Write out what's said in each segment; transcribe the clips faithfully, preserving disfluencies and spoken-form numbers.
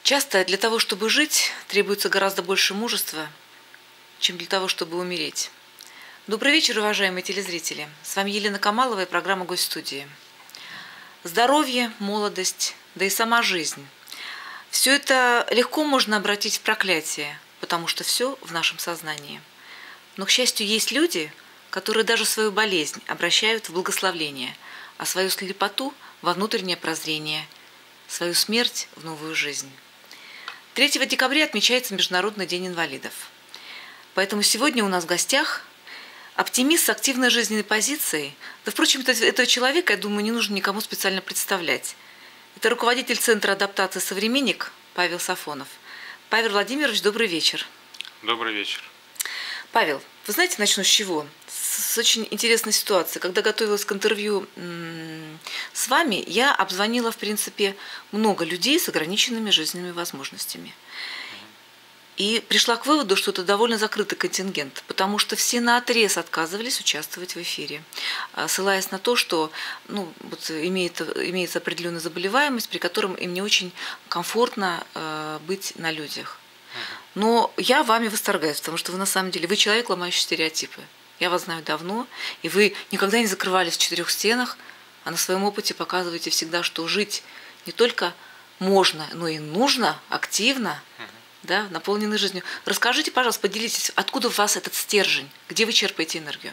Часто для того, чтобы жить, требуется гораздо больше мужества, чем для того, чтобы умереть. Добрый вечер, уважаемые телезрители. С вами Елена Камалова и программа «Гость студии». Здоровье, молодость, да и сама жизнь. Все это легко можно обратить в проклятие, потому что все в нашем сознании. Но, к счастью, есть люди, которые даже свою болезнь обращают в благословление, а свою слепоту во внутреннее прозрение, свою смерть в новую жизнь. третьего декабря отмечается Международный день инвалидов. Поэтому сегодня у нас в гостях оптимист с активной жизненной позицией. Да, впрочем, этого человека, я думаю, не нужно никому специально представлять. Это руководитель Центра адаптации «Современник» Павел Сафонов. Павел Владимирович, добрый вечер. Добрый вечер. Павел, вы знаете, начну с чего? С очень интересной ситуации. Когда готовилась к интервью с вами, я обзвонила, в принципе, много людей с ограниченными жизненными возможностями. И пришла к выводу, что это довольно закрытый контингент, потому что все наотрез отказывались участвовать в эфире, ссылаясь на то, что ну, вот имеет, имеется определенная заболеваемость, при котором им не очень комфортно э, быть на людях. Но я вами восторгаюсь, потому что вы на самом деле, вы человек, ломающий стереотипы. Я вас знаю давно, и вы никогда не закрывались в четырех стенах, а на своем опыте показываете всегда, что жить не только можно, но и нужно активно, да, наполненной жизнью. Расскажите, пожалуйста, поделитесь, откуда у вас этот стержень, где вы черпаете энергию?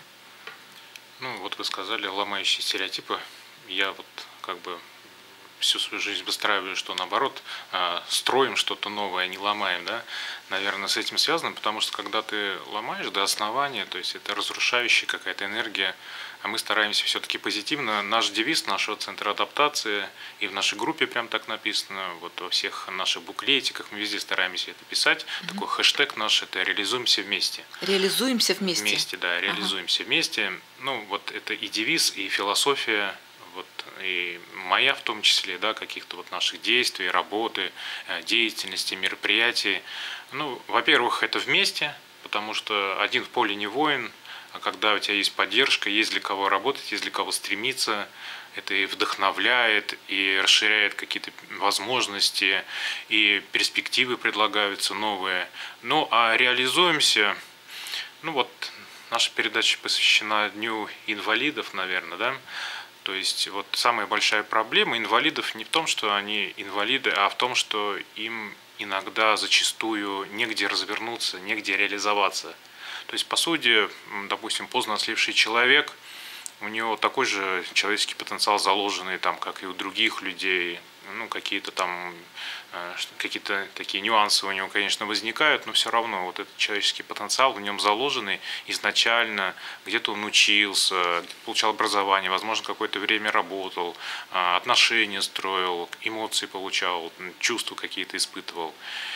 Ну, вот вы сказали, ломающие стереотипы. Я вот как бы всю свою жизнь выстраиваю, что наоборот, строим что-то новое, а не ломаем, да. Наверное, с этим связано, потому что когда ты ломаешь до основания, то есть это разрушающая какая-то энергия, а мы стараемся все-таки позитивно. Наш девиз нашего центра адаптации, и в нашей группе прям так написано, вот во всех наших буклетиках, мы везде стараемся это писать. Mm-hmm. Такой хэштег наш – это «Реализуемся вместе». Реализуемся вместе? Вместе, да, реализуемся ага. вместе. Ну, вот это и девиз, и философия, вот, и моя в том числе, да, каких-то вот наших действий, работы, деятельности, мероприятий. Ну, во-первых, это вместе, потому что один в поле не воин, а когда у тебя есть поддержка, есть для кого работать, есть для кого стремиться, это и вдохновляет, и расширяет какие-то возможности, и перспективы предлагаются новые. Ну, а реализуемся, ну вот, наша передача посвящена Дню инвалидов, наверное, да. То есть вот самая большая проблема инвалидов не в том, что они инвалиды, а в том, что им иногда зачастую негде развернуться, негде реализоваться. То есть, по сути, допустим, поздно сливший человек, у него такой же человеческий потенциал заложенный, там, как и у других людей. Ну, какие-то там, какие-то такие нюансы у него, конечно, возникают, но все равно вот этот человеческий потенциал в нем заложенный изначально, где-то он учился, где-то получал образование, возможно, какое-то время работал, отношения строил, эмоции получал, чувства какие-то испытывал.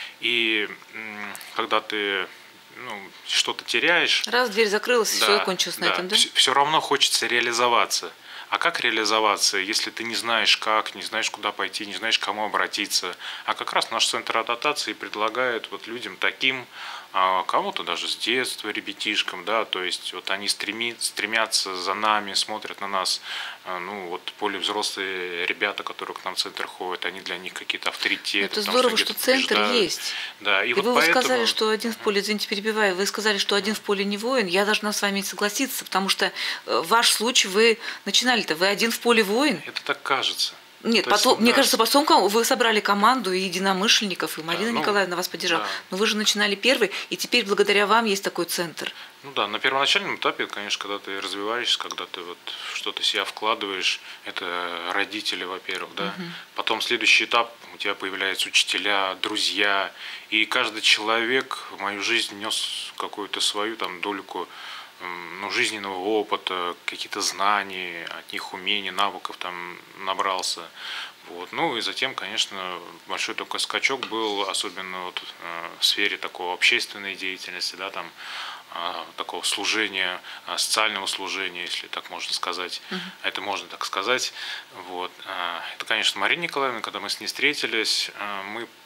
И когда ты ну, что-то теряешь. Раз дверь закрылась, да, все закончилось на да, этом, да? Все равно хочется реализоваться. А как реализоваться, если ты не знаешь как, не знаешь куда пойти, не знаешь к кому обратиться? А как раз наш центр адаптации предлагает вот людям таким, кому-то даже с детства, ребятишкам, да, то есть вот они стремят, стремятся за нами, смотрят на нас, ну вот более взрослые ребята, которые к нам в центр ходят, они для них какие-то авторитеты. Это здорово, что, что центр побеждают. Есть. Да, и, и вот вы поэтому... сказали, что один в поле, извините, перебиваю, вы сказали, что один в поле не воин, я должна с вами согласиться, потому что ваш случай, вы начинали-то, вы один в поле воин. Это так кажется. Нет, То потом, есть, мне да. кажется, потом вы собрали команду и единомышленников, и Марина да, ну, Николаевна вас поддержала. Да. Но вы же начинали первый, и теперь благодаря вам есть такой центр. Ну да, на первоначальном этапе, конечно, когда ты развиваешься, когда ты вот что-то себя вкладываешь, это родители, во-первых, да. Угу. Потом следующий этап, у тебя появляются учителя, друзья, и каждый человек в мою жизнь нес какую-то свою там дольку ну, жизненного опыта, какие-то знаний, от них умений, навыков там набрался. Вот. Ну и затем, конечно, большой такой скачок был, особенно вот в сфере такого общественной деятельности, да, там, такого служения, социального служения, если так можно сказать. Uh-huh. Это можно так сказать. Вот. Это, конечно, Марина Николаевна, когда мы с ней встретились, мы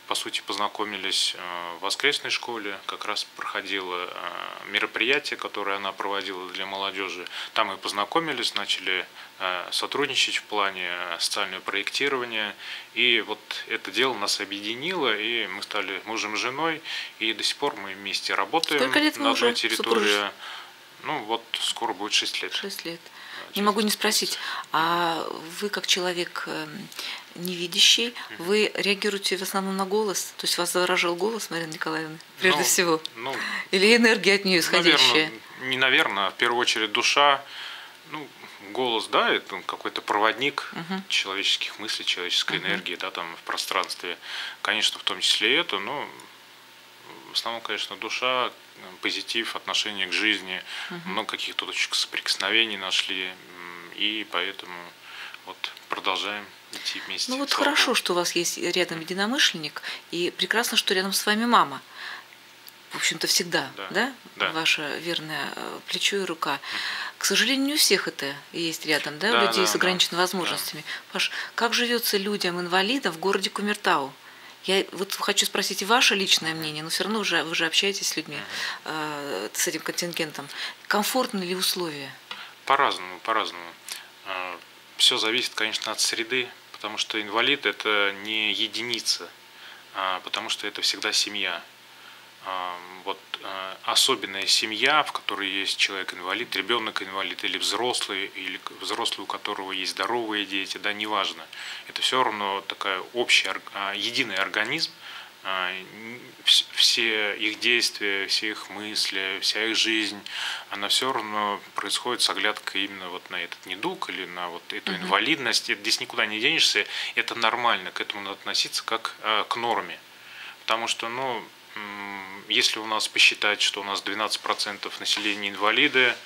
по сути, познакомились в воскресной школе, как раз проходило мероприятие, которое она проводила для молодежи. Там мы познакомились, начали сотрудничать в плане социального проектирования, и вот это дело нас объединило, и мы стали мужем и женой, и до сих пор мы вместе работаем. Сколько лет вы на одной уже территории. супружески? Ну вот скоро будет шесть лет. Шесть лет. Не могу не спросить, а вы как человек невидящий, вы реагируете в основном на голос? То есть вас заворожил голос Марины Николаевны, прежде ну, всего? Ну, Или энергия от нее исходящая? Наверное, не наверное, а в первую очередь душа. Ну, голос, да, это какой-то проводник угу. человеческих мыслей, человеческой угу. энергии, да, там в пространстве. Конечно, в том числе и это, но в основном, конечно, душа, позитив, отношение к жизни, угу. много каких-то точек соприкосновений нашли, и поэтому вот продолжаем идти вместе. Ну вот хорошо, Богу. Что у вас есть рядом единомышленник, и прекрасно, что рядом с вами мама. В общем-то, всегда, да, да? Да. Ваше верное плечо и рука. Угу. К сожалению, не у всех это есть рядом, да, да у людей да, с ограниченными да. возможностями. Да. Паш, как живется людям-инвалидам в городе Кумертау? Я вот хочу спросить ваше личное мнение, но все равно уже, вы же общаетесь с людьми, э, с этим контингентом. Комфортны ли условия? По-разному, по-разному. Все зависит, конечно, от среды, потому что инвалид – это не единица, потому что это всегда семья. Вот особенная семья, в которой есть человек-инвалид, ребенок-инвалид или взрослый, или взрослый, у которого есть здоровые дети, да, неважно. Это все равно такая общая, единый организм, все их действия, все их мысли, вся их жизнь, она все равно происходит с оглядкой именно вот на этот недуг или на вот эту uh-huh. инвалидность. Здесь никуда не денешься, это нормально, к этому надо относиться как к норме. Потому что, ну, если у нас посчитать, что у нас двенадцать процентов населения инвалиды,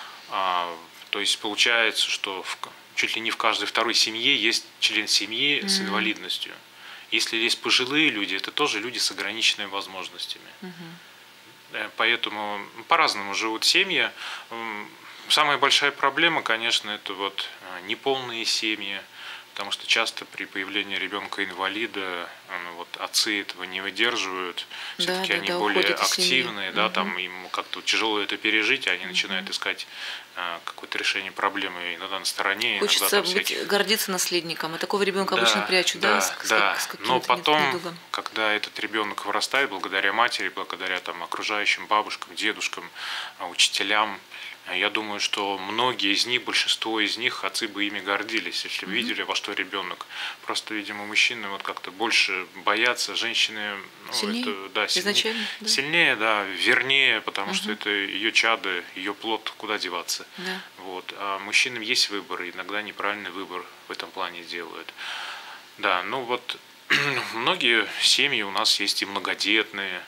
то есть получается, что в, чуть ли не в каждой второй семье есть член семьи mm-hmm. с инвалидностью. Если есть пожилые люди, это тоже люди с ограниченными возможностями. Mm-hmm. Поэтому по-разному живут семьи. Самая большая проблема, конечно, это вот неполные семьи. Потому что часто при появлении ребенка-инвалида ну, вот, отцы этого не выдерживают, все-таки да, да, они да, более активные, да, угу. там им как-то тяжело это пережить, они угу. начинают искать а, какое-то решение проблемы иногда на стороне. Хочется иногда, быть, всяких... гордиться наследником, а такого ребенка да, обычно прячут, да, да, с, да. с, с Но потом, когда этот ребенок вырастает, благодаря матери, благодаря там, окружающим бабушкам, дедушкам, учителям, я думаю, что многие из них, большинство из них, отцы бы ими гордились, если бы mm-hmm. видели, во что ребенок. Просто, видимо, мужчины вот как-то больше боятся, женщины, ну, сильнее? Это, да, сильнее, Изначально, да? сильнее, да, вернее, потому mm-hmm. что это ее чадо, ее плод, куда деваться. Yeah. Вот. А мужчинам есть выбор, и иногда неправильный выбор в этом плане делают. Да, ну вот многие семьи у нас есть и многодетные,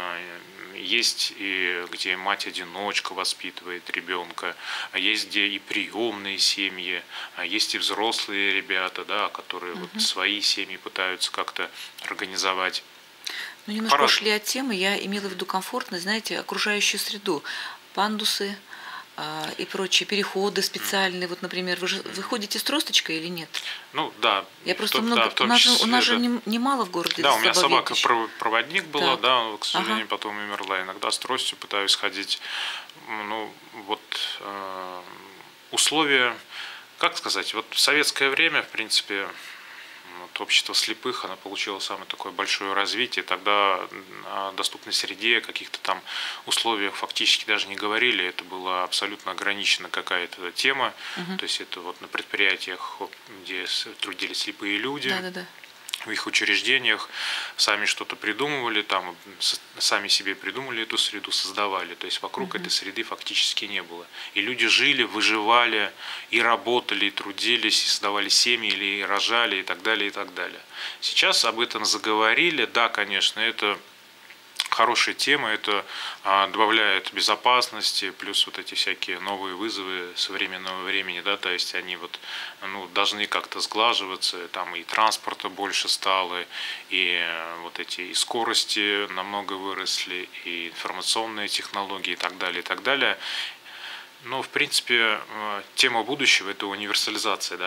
есть и где мать-одиночка воспитывает ребенка, а есть где и приемные семьи, а есть и взрослые ребята, да, которые угу. вот свои семьи пытаются как-то организовать. Ну, немножко Пора... ушли от темы. Я имела в виду комфортность, знаете, окружающую среду, пандусы а, и прочие переходы специальные. Mm. Вот, например, вы же вы ходите с тросточкой или нет? Ну да. Я просто том, много. Да, у нас, числе, же, у нас да. же немало в городе. Да, у меня собака-проводник была, так. да, к сожалению, ага. потом умерла. Иногда с тростью пытаюсь ходить. Ну, вот э, условия, как сказать, вот в советское время, в принципе, вот общество слепых, оно получило самое такое большое развитие. Тогда о доступной среде, о каких-то там условиях фактически даже не говорили. Это была абсолютно ограничена какая-то тема. Угу. То есть это вот на предприятиях, где трудились слепые люди. Да, да, да. В их учреждениях сами что-то придумывали, там, сами себе придумали эту среду, создавали. То есть вокруг mm-hmm. этой среды фактически не было. И люди жили, выживали, и работали, и трудились, и создавали семьи, или рожали, и так далее, и так далее. Сейчас об этом заговорили. Да, конечно, это хорошая тема, это а, добавляет безопасности, плюс вот эти всякие новые вызовы современного времени, да, то есть они вот, ну, должны как-то сглаживаться, там и транспорта больше стало, и вот эти и скорости намного выросли, и информационные технологии и так далее, и так далее. Но, в принципе, тема будущего – это универсализация, да.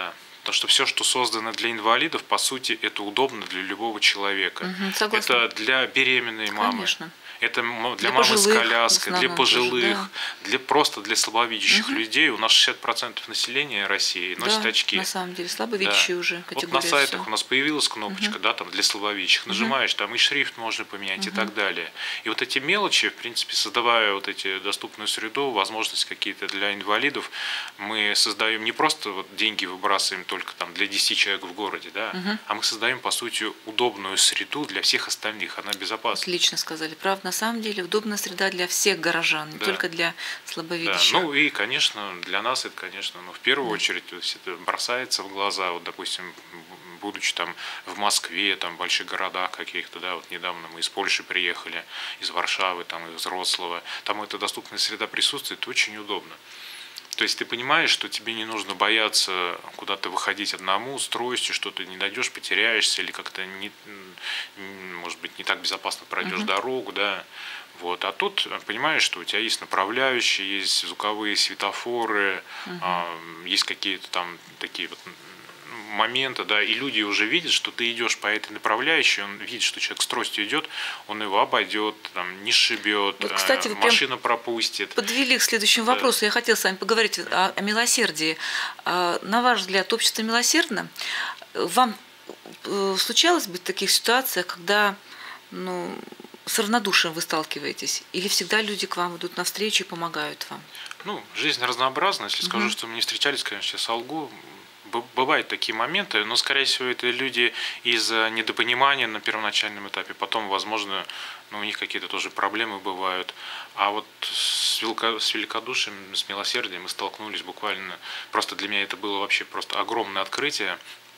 Потому что все, что создано для инвалидов, по сути, это удобно для любого человека. Угу, это для беременной мамы. Конечно. Это для, для мамы с коляской, для пожилых, тоже, да. для просто для слабовидящих угу. людей. У нас шестьдесят процентов населения России носит да, очки. На самом деле, слабовидящие да. уже категория. Вот на сайтах все. у нас появилась кнопочка, угу. да, там для слабовидящих. Нажимаешь, там и шрифт можно поменять, угу. и так далее. И вот эти мелочи, в принципе, создавая вот эти доступную среду, возможности какие-то для инвалидов, мы создаем не просто вот деньги выбрасываем только там для десяти человек в городе, да, угу. а мы создаем, по сути, удобную среду для всех остальных. Она безопасна. Отлично сказали. Правда, на самом деле, удобная среда для всех горожан, не да. только для слабовидящих. Да. Ну и, конечно, для нас это, конечно, ну, в первую да. очередь то есть это бросается в глаза. Вот, допустим, будучи там в Москве, там в больших городах каких-то, да, вот недавно мы из Польши приехали, из Варшавы, там из Вроцлава, там эта доступная среда присутствует, это очень удобно. То есть ты понимаешь, что тебе не нужно бояться куда-то выходить одному с тростью, что ты не найдешь, потеряешься или как-то не, может быть, не так безопасно пройдешь uh-huh. дорогу, да. Вот. А тут понимаешь, что у тебя есть направляющие, есть звуковые светофоры, uh-huh. а, есть какие-то там такие вот моменты, да, и люди уже видят, что ты идешь по этой направляющей, он видит, что человек с тростью идет, он его обойдет, там, не шибет, вот, кстати, машина пропустит. Подвели к следующему да. вопросу. Я хотела с вами поговорить о, о милосердии. На ваш взгляд, общество милосердно? Вам случалось быть в таких ситуациях, когда ну, с равнодушием вы сталкиваетесь? Или всегда люди к вам идут навстречу и помогают вам? Ну, жизнь разнообразна. Если угу. скажу, что мы не встречались, конечно, я солгу. Бывают такие моменты, но, скорее всего, это люди из-за недопонимания на первоначальном этапе. Потом, возможно, ну, у них какие-то тоже проблемы бывают. А вот с, велико, с великодушием, с милосердием мы столкнулись буквально. Просто для меня это было вообще просто огромное открытие.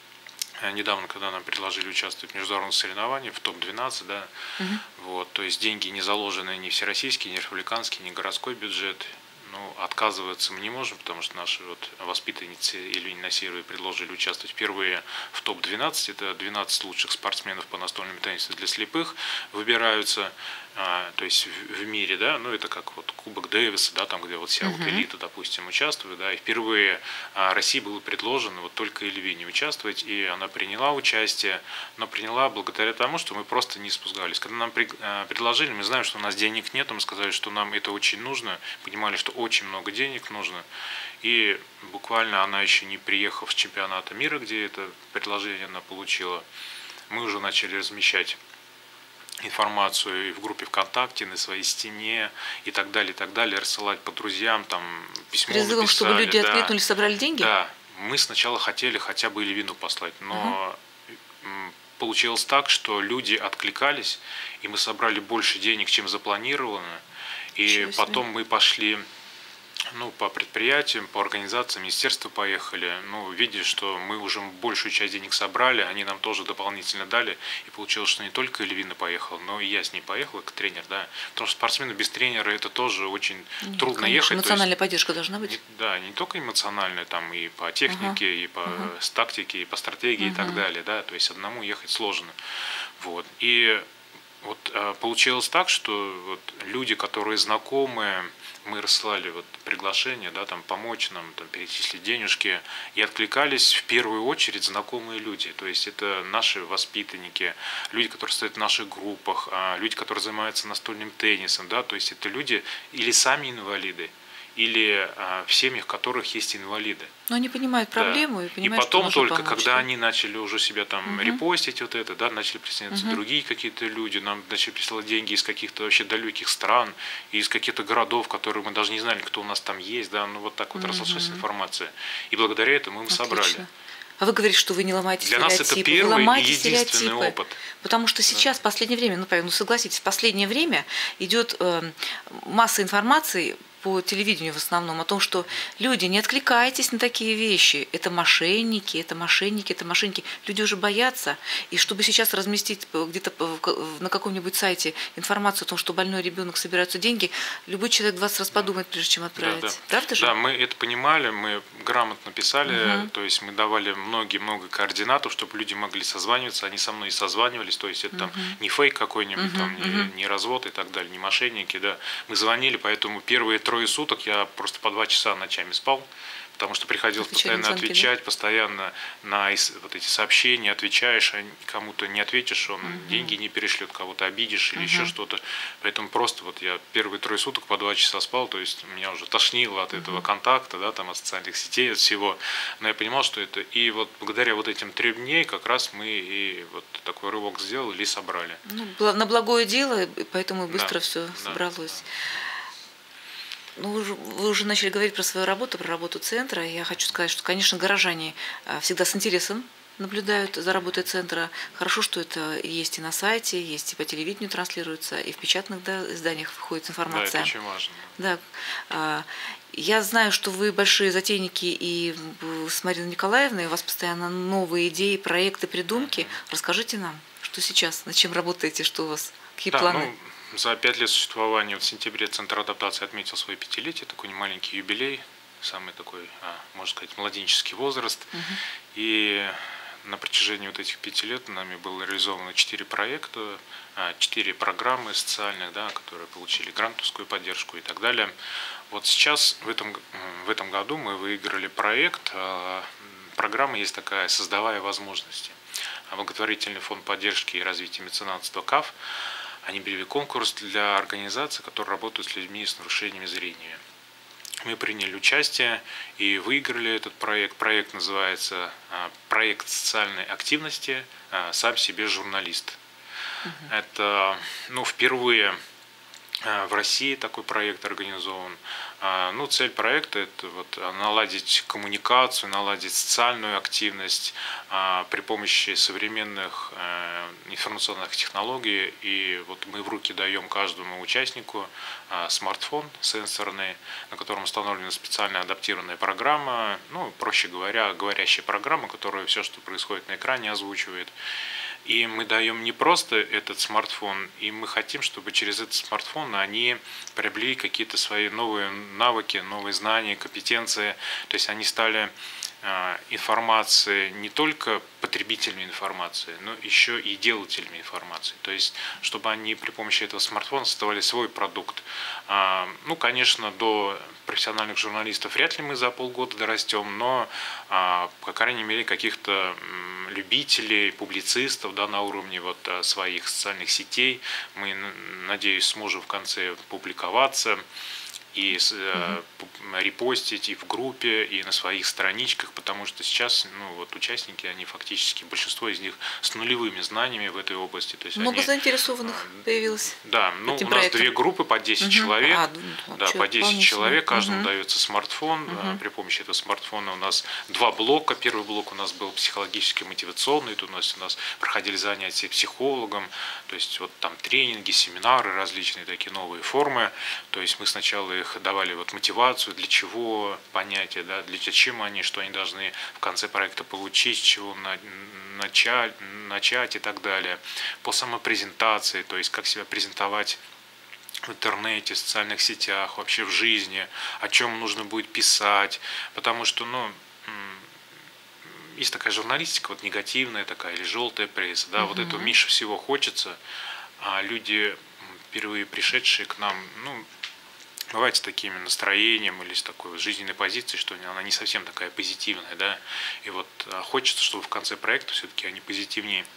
Недавно, когда нам предложили участвовать в международных соревнованиях, в топ двенадцать, да, угу. вот, то есть деньги не заложены ни всероссийский, ни республиканский, ни городской бюджет. Ну, отказываться мы не можем, потому что наши вот воспитанницы Ильина Насирова предложили участвовать впервые в топ двенадцать. Это двенадцать лучших спортсменов по настольному теннису для слепых выбираются, а, то есть в, в мире, да, ну это как вот Кубок Дэвиса, да, там где вот вся uh-huh. вот элита, допустим, участвует, да, и впервые а, России было предложено вот только Эльвине участвовать, и она приняла участие, но приняла благодаря тому, что мы просто не спускались. Когда нам при, а, предложили, мы знаем, что у нас денег нет, мы сказали, что нам это очень нужно, понимали, что очень много денег нужно, и буквально она еще не приехав с чемпионата мира, где это предложение она получила, мы уже начали размещать информацию и в группе ВКонтакте, на своей стене и так далее, и так далее, рассылать по друзьям, там письмо призывом, написали, чтобы люди да. откликнулись, собрали деньги? Да, мы сначала хотели хотя бы Эльвину послать, но угу. получилось так, что люди откликались, и мы собрали больше денег, чем запланировано, и потом мы пошли ну, по предприятиям, по организациям, министерства поехали, ну, видя, что мы уже большую часть денег собрали, они нам тоже дополнительно дали, и получилось, что не только Эльвина поехала, но и я с ней поехала, как тренер, да, потому что спортсмену без тренера это тоже очень ну, трудно конечно, ехать. Эмоциональная есть, поддержка должна быть. Не, да, не только эмоциональная, там и по технике, uh-huh. и по uh-huh. тактике, и по стратегии uh-huh. и так далее, да, то есть одному ехать сложно, вот, и вот получилось так, что вот люди, которые знакомые, мы рассылали вот приглашение, да, там помочь нам, там, перечислить денежки, и откликались в первую очередь знакомые люди. То есть это наши воспитанники, люди, которые стоят в наших группах, люди, которые занимаются настольным теннисом, да, то есть это люди или сами инвалиды, или а, в семьях, в которых есть инвалиды. Но они понимают проблему да. и понимают, и потом что только, помочь, когда да? они начали уже себя там угу. репостить вот это, да, начали присоединяться угу. другие какие-то люди, нам начали присылать деньги из каких-то вообще далеких стран, из каких-то городов, которые мы даже не знали, кто у нас там есть, да, ну вот так вот угу. разошлась информация. И благодаря этому мы Отлично. собрали. А вы говорите, что вы не ломаете Для стереотипы. нас это первый вы ломаете и единственный стереотипы, опыт. Потому что сейчас, да. в последнее время, ну, ну согласитесь, в последнее время идет э, масса информации по телевидению в основном, о том, что люди, не откликайтесь на такие вещи. Это мошенники, это мошенники, это мошенники. Люди уже боятся. И чтобы сейчас разместить где-то на каком-нибудь сайте информацию о том, что больной ребенок собираются деньги, любой человек двадцать раз подумает, прежде чем отправить. Да, да. Правда же? Да, мы это понимали, мы грамотно писали, угу. то есть мы давали многие-много координатов, чтобы люди могли созваниваться, они со мной и созванивались, то есть это угу. там не фейк какой-нибудь, угу. там, не, угу. не развод и так далее, не мошенники, да. Мы звонили, поэтому первые трое суток я просто по два часа ночами спал, потому что приходилось Отвечали на постоянно звонки, отвечать, постоянно на вот эти сообщения отвечаешь, а кому-то не ответишь, он Мгм. деньги не перешлет, кого-то обидишь или еще Мгм. что-то. Поэтому просто вот я первые трое суток по два часа спал, то есть меня уже тошнило от этого Мгм. контакта, да, там, от социальных сетей, от всего. Но я понимал, что это... И вот благодаря вот этим трем дней как раз мы и вот такой рывок сделали и собрали. Ну, бла- на благое дело, и поэтому и Да, быстро все да, собралось. да. Ну, вы уже, вы уже начали говорить про свою работу, про работу центра. Я хочу сказать, что, конечно, горожане а, всегда с интересом наблюдают за работой центра. Хорошо, что это есть и на сайте, есть и по телевидению транслируется, и в печатных, да, изданиях входит Да, это информация. очень важно. Да. а, Я знаю, что вы большие затейники, и м, с Мариной Николаевной у вас постоянно новые идеи, проекты, придумки. Мгм. Расскажите нам, что сейчас, над чем работаете, что у вас, какие Да, планы? ну, за пять лет существования вот в сентябре Центр адаптации отметил свое пятилетие, такой немаленький юбилей, самый такой, а, можно сказать, младенческий возраст. Мгм. И на протяжении вот этих пяти лет нами было реализовано четыре проекта, а, четыре программы социальных, да, которые получили грантовскую поддержку и так далее. Вот сейчас, в этом, г- м, в этом году мы выиграли проект. а, м, Программа есть такая «Создавая возможности». А Благотворительный фонд поддержки и развития меценатства КАФ, они объявили конкурс для организаций, которые работают с людьми с нарушениями зрения. Мы приняли участие и выиграли этот проект. Проект называется а, «Проект социальной активности. а, Сам себе журналист». Это, ну, впервые а, в России такой проект организован. А, Ну, цель проекта – это вот наладить коммуникацию, наладить социальную активность а, при помощи современных э, информационных технологий. И вот мы в руки даем каждому участнику а, смартфон сенсорный, на котором установлена специально адаптированная программа, ну, проще говоря, говорящая программа, которая все, что происходит на экране, озвучивает. И мы даем не просто этот смартфон, и мы хотим, чтобы через этот смартфон они приобрели какие-то свои новые навыки, новые знания, компетенции. То есть они стали а, информации не только потребителями информации, но еще и делателями информации. То есть, чтобы они при помощи этого смартфона создавали свой продукт. А, Ну, конечно, до профессиональных журналистов вряд ли мы за полгода дорастем, но, а, по крайней мере, каких-то м, любителей, публицистов, да, на уровне вот а, своих социальных сетей мы, н- надеюсь, сможем в конце публиковаться и с- э, пу- репостить и в группе, и на своих страничках, потому что сейчас, ну, вот участники, они фактически, большинство из них с нулевыми знаниями в этой области. То есть Много они, заинтересованных э, появилось да, ну, этим у нас проектом. две группы по десять Мгм. человек. А, ну, Да, вообще по десять вполне себе. человек, каждому Мгм. дается смартфон. Мгм. При помощи этого смартфона у нас два блока. Первый блок у нас был психологически мотивационный, тут у нас, у нас проходили занятия психологом, то есть вот там тренинги, семинары, различные такие новые формы. То есть мы сначала их давали вот мотивацию, для чего понятие, да, для чего они, что они должны в конце проекта получить, с чего на- начать, начать и так далее. По самопрезентации, то есть как себя презентовать в интернете, в социальных сетях, вообще в жизни, о чем нужно будет писать, потому что, ну, м, есть такая журналистика, вот негативная такая, или желтая пресса, да, вот этого Мгм. меньше всего хочется, а люди, м, впервые пришедшие к нам, ну, бывает с таким настроением или с такой вот жизненной позицией, что она не совсем такая позитивная, да, и вот а, хочется, чтобы в конце проекта все-таки они позитивнее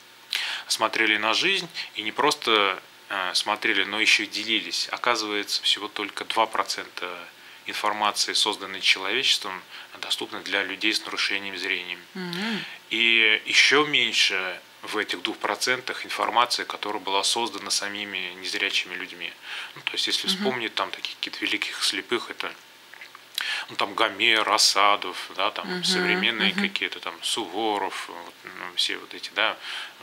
смотрели на жизнь и не просто э, смотрели, но еще и делились. Оказывается, всего только два процента информации, созданной человечеством, доступны для людей с нарушением зрения. Мгм. И еще меньше в этих двух процентах информации, которая была создана самими незрячими людьми. Ну, то есть, если Мгм. вспомнить там таких каких-то великих слепых, это ну, там Гомер, Асадов, да, там Мгм. современные Мгм. какие-то там Суворов, вот, ну, все вот эти, да,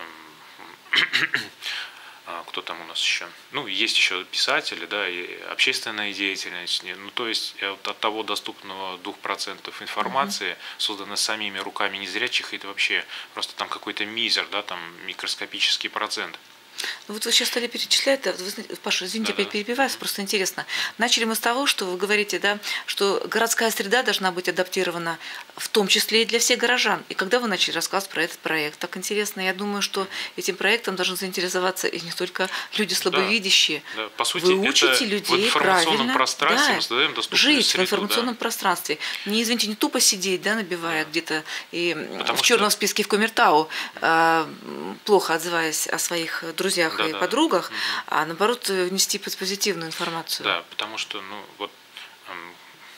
а, кто там у нас еще? Ну, есть еще писатели, да, и общественная деятельность. Не- Ну, то есть э, вот от того доступного двух процентов Мгм. информации, созданной самими руками незрячих, это вообще просто там какой-то мизер, да, там микроскопический процент. Ну вот вы сейчас стали перечислять, да, вы знаете, Паша, извините, Да-да. опять перебиваю, просто интересно. Начали мы с того, что вы говорите, да, что городская среда должна быть адаптирована в том числе и для всех горожан. И когда вы начали рассказывать про этот проект, так интересно, я думаю, что этим проектом должны заинтересоваться и не только люди слабовидящие. Да, да. По сути, вы учите это людей в информационном правильно, пространстве да, мы создаем доступную жить среду, в информационном да. пространстве. Не, извините, не тупо сидеть, да, набивая Да. где-то и Потому в черном что... списке в Коммертау, э, плохо отзываясь о своих друзьях Да, и да. подругах, Мгм. а наоборот нести позитивную информацию. Да, потому что, ну, вот эм,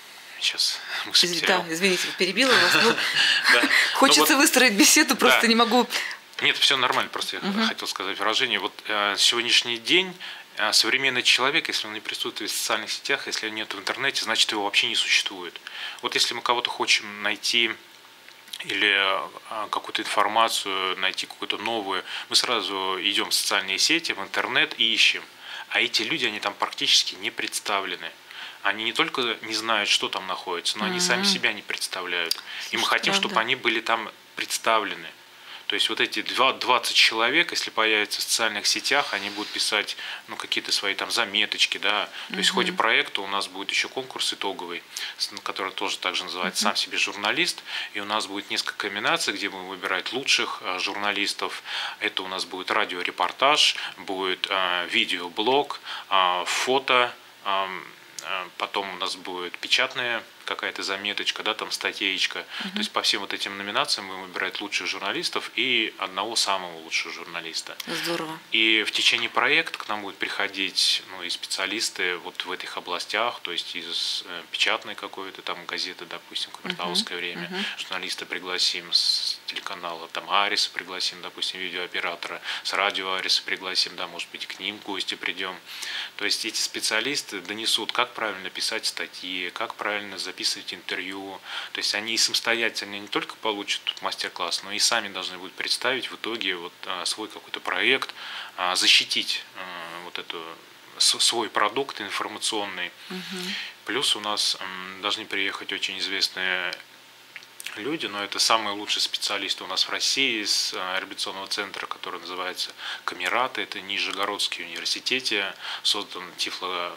сейчас мысль Изв- потерял. Да, извините, перебила вас. Ну, Да. Ну хочется вот, выстроить беседу, просто да. не могу. Нет, все нормально, просто я Мгм. хотел сказать выражение. Вот э, сегодняшний день э, современный человек, если он не присутствует в социальных сетях, если он нет в интернете, значит его вообще не существует. Вот если мы кого-то хотим найти или э, какую-то информацию, найти какую-то новую, мы сразу идем в социальные сети, в интернет и ищем. А эти люди, они там практически не представлены. Они не только не знают, что там находится, но они сами Мгм. себя не представляют. И мы Слушайте, хотим, чтобы правда. они были там представлены. То есть вот эти два- двадцать человек, если появятся в социальных сетях, они будут писать ну, какие-то свои там заметочки, да. То есть в ходе проекта у нас будет еще конкурс итоговый, с- который тоже также называется «Сам себе журналист». И у нас будет несколько номинаций, где будем выбирать лучших э, журналистов. Это у нас будет радиорепортаж, будет э, видеоблог, э, фото, э, э, потом у нас будет печатная какая-то заметочка, да, там статейка. То есть по всем вот этим номинациям мы выбираем лучших журналистов и одного самого лучшего журналиста. Здорово. И в течение проекта к нам будут приходить ну, и специалисты вот в этих областях, то есть из э, печатной какой-то там газеты, допустим, «Коммертауское время», журналиста пригласим с телеканала там Ариса пригласим, допустим, видеооператора, с радио Ариса пригласим, да, может быть, к ним в гости придем. То есть эти специалисты донесут, как правильно писать статьи, как правильно записывать интервью. То есть они самостоятельно не только получат мастер-класс, но и сами должны будут представить в итоге вот свой какой-то проект, защитить вот эту свой продукт информационный. Мгм. Плюс у нас должны приехать очень известные люди, но это самые лучшие специалисты у нас в России из реабилитационного центра, который называется Камерата. Это Нижегородский университете, создан Тифло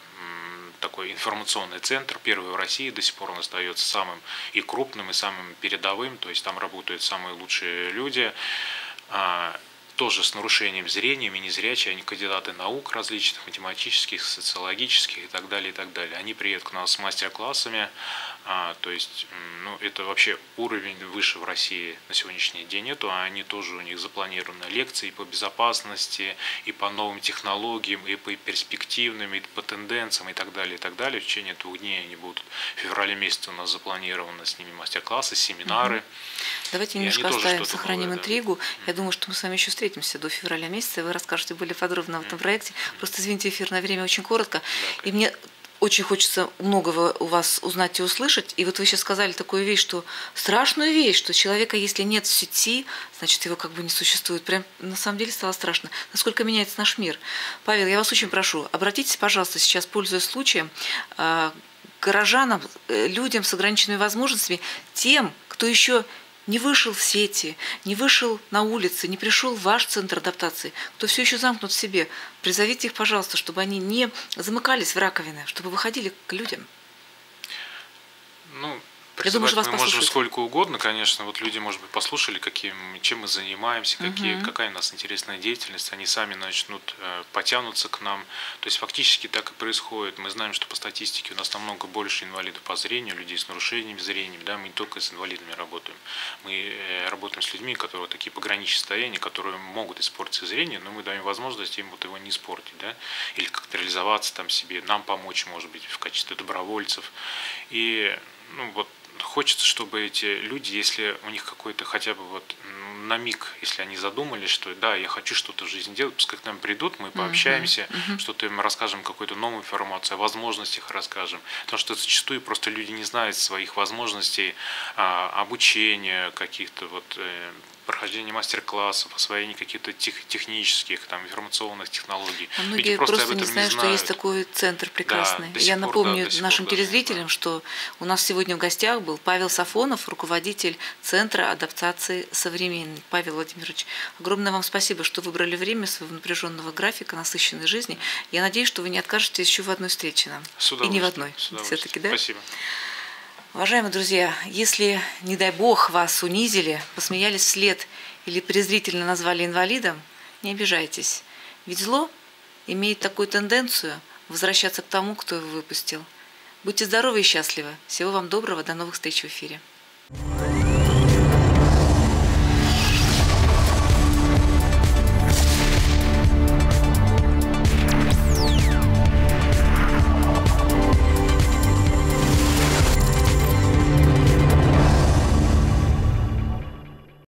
такой информационный центр, первый в России, до сих пор он остается самым и крупным, и самым передовым, то есть там работают самые лучшие люди, тоже с нарушением зрения, мини-зрячие, они кандидаты наук различных, математических, социологических и так далее, и так далее. Они приедут к нам с мастер-классами, а, то есть ну, это вообще уровень выше в России на сегодняшний день нету, а они тоже, у них запланированы лекции и по безопасности, и по новым технологиям, и по перспективным, и по тенденциям, и так далее, и так далее. В течение двух дней они будут, в феврале месяце у нас запланированы с ними мастер-классы, семинары. Угу. Давайте И немножко оставим, сохраним новое, интригу. да. Я думаю, что мы с вами еще встретимся до февраля месяца, вы расскажете более подробно об этом проекте. Просто, извините, эфирное время очень коротко. Да, и мне очень хочется многого у вас узнать и услышать. И вот вы сейчас сказали такую вещь, что страшную вещь, что человека, если нет в сети, значит, его как бы не существует. Прям на самом деле стало страшно. Насколько меняется наш мир. Павел, я вас очень прошу, обратитесь, пожалуйста, сейчас, пользуясь случаем, к горожанам, людям с ограниченными возможностями, тем, кто еще не вышел в сети, не вышел на улицы, не пришел в ваш центр адаптации, кто все еще замкнут в себе, призовите их, пожалуйста, чтобы они не замыкались в раковины, чтобы выходили к людям. Ну, Я думаю, что вас мы можем послушают. сколько угодно, конечно. Вот люди, может быть, послушали, каким, чем мы занимаемся, какие, Мгм. какая у нас интересная деятельность. Они сами начнут э, потянуться к нам. То есть фактически так и происходит. Мы знаем, что по статистике у нас намного больше инвалидов по зрению, людей с нарушениями зрения. Да? Мы не только с инвалидами работаем. Мы э, работаем с людьми, которые такие пограничные состояния, которые могут испортить зрение, но мы даем возможность им вот его не испортить. Да? Или как-то реализоваться там себе, нам помочь, может быть, в качестве добровольцев. И ну, вот, хочется, чтобы эти люди, если у них какой-то хотя бы вот на миг, если они задумались, что да, я хочу что-то в жизни делать, пускай к нам придут, мы пообщаемся, uh-huh, uh-huh. что-то им расскажем, какую-то новую информацию, о возможностях расскажем. Потому что зачастую просто люди не знают своих возможностей а, обучения, каких-то вот прохождение мастер-классов, освоение каких-то тех, технических, там, информационных технологий. А многие просто, просто об этом не знают, не что есть такой центр прекрасный. Да, до сих Я пор, напомню да, до сих нашим пор даже не телезрителям, знаю. что у нас сегодня в гостях был Павел Сафонов, руководитель Центра адаптации современной. Павел Владимирович, огромное вам спасибо, что выбрали время своего напряженного графика, насыщенной жизни. Я надеюсь, что вы не откажетесь еще в одной встрече нам. И не в одной, все-таки, да? Спасибо. Уважаемые друзья, если, не дай бог, вас унизили, посмеялись вслед или презрительно назвали инвалидом, не обижайтесь. Ведь зло имеет такую тенденцию возвращаться к тому, кто его выпустил. Будьте здоровы и счастливы. Всего вам доброго. До новых встреч в эфире.